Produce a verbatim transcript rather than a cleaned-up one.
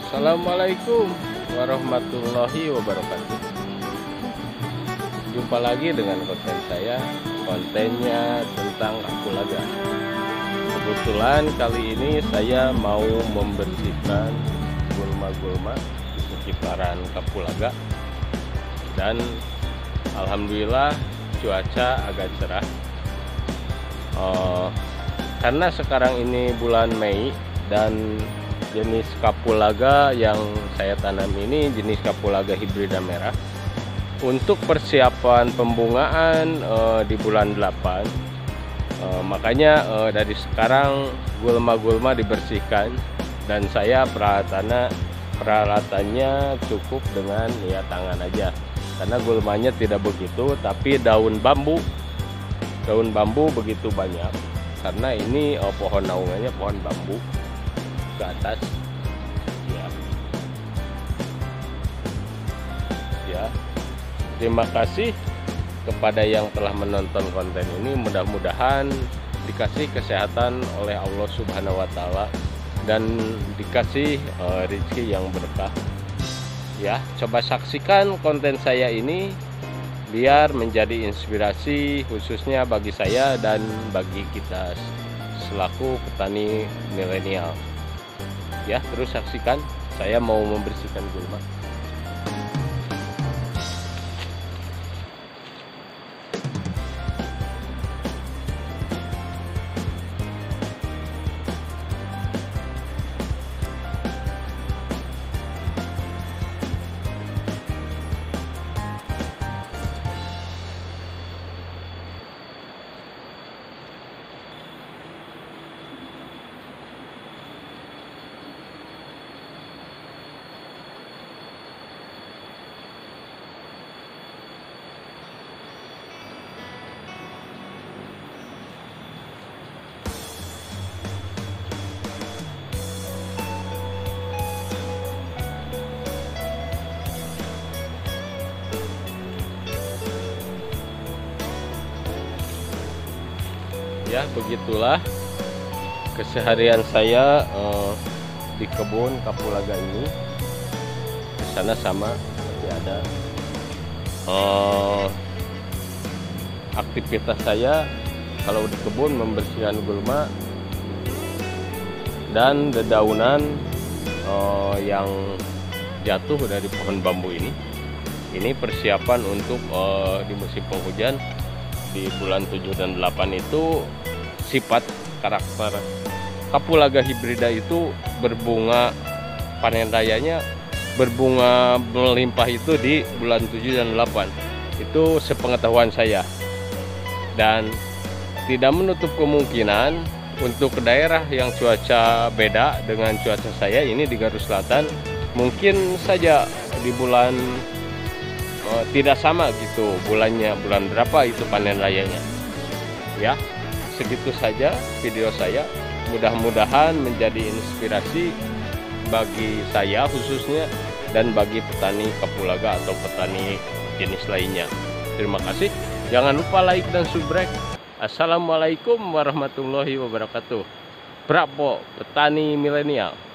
Assalamualaikum warahmatullahi wabarakatuh. Jumpa lagi dengan konten saya. Kontennya tentang kapulaga. Kebetulan kali ini saya mau membersihkan gulma-gulma di sekitaran kapulaga. Dan alhamdulillah cuaca agak cerah. uh, Karena sekarang ini bulan Mei dan jenis kapulaga yang saya tanam ini jenis kapulaga hibrida merah. Untuk persiapan pembungaan uh, di bulan delapan, uh, makanya uh, dari sekarang gulma-gulma dibersihkan, dan saya peralatannya peralatannya cukup dengan ya tangan aja, karena gulmanya tidak begitu, tapi daun bambu daun bambu begitu banyak, karena ini uh, pohon naungannya pohon bambu ke atas ya. Ya, terima kasih kepada yang telah menonton konten ini. Mudah-mudahan dikasih kesehatan oleh Allah Subhanahu wa Ta'ala dan dikasih uh, rezeki yang berkah. Ya, coba saksikan konten saya ini biar menjadi inspirasi khususnya bagi saya dan bagi kita selaku petani milenial. Ya, terus saksikan, saya mau membersihkan gulma. Ya, begitulah keseharian saya uh, di kebun kapulaga ini. Di sana sama seperti ada uh, aktivitas saya kalau di kebun membersihkan gulma dan dedaunan uh, yang jatuh dari pohon bambu ini. Ini persiapan untuk uh, di musim penghujan di bulan tujuh dan delapan. Itu sifat karakter kapulaga hibrida itu berbunga, panen rayanya berbunga melimpah itu di bulan tujuh dan delapan. Itu sepengetahuan saya, dan tidak menutup kemungkinan untuk daerah yang cuaca beda dengan cuaca saya ini di Garut Selatan, mungkin saja di bulan uh, tidak sama gitu bulannya, bulan berapa itu panen rayanya. Ya, segitu saja video saya. Mudah-mudahan menjadi inspirasi bagi saya khususnya dan bagi petani kapulaga atau petani jenis lainnya. Terima kasih. Jangan lupa like dan subscribe. Assalamualaikum warahmatullahi wabarakatuh. Bravo petani milenial.